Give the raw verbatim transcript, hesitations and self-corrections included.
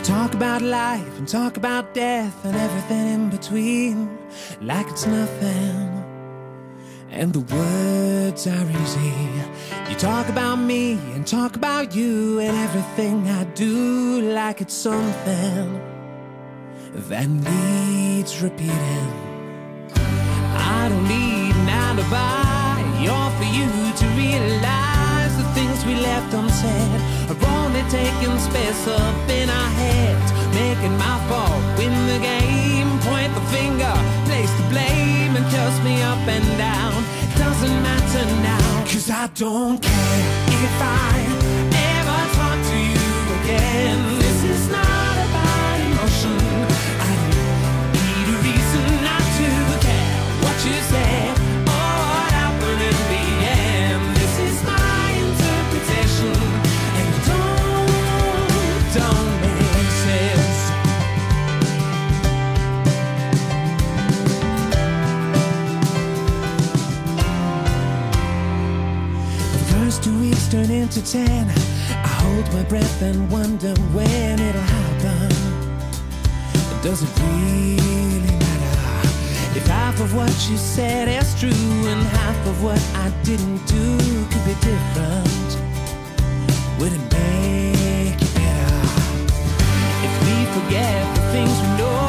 Talk about life and talk about death and everything in between, like it's nothing. And the words are easy. You talk about me and talk about you and everything I do, like it's something that needs repeating. I don't need an alibi or for you to realize the things we left unsaid are only taking space up in our heads, making my fault win the game. Point the finger, place the blame, and curse me up and down. It doesn't matter now, 'cause I don't care if I ever talk to you again. This is not about emotion. I don't need a reason not to care what you said or what happened in the end. This is my interpretation, and it don't, don't make sense. The first two weeks turn into ten. I hold my breath and wonder when it'll happen. Does it really matter if half of what you said is true and half of what I didn't do could be different? Would it make it better if we forget the things we know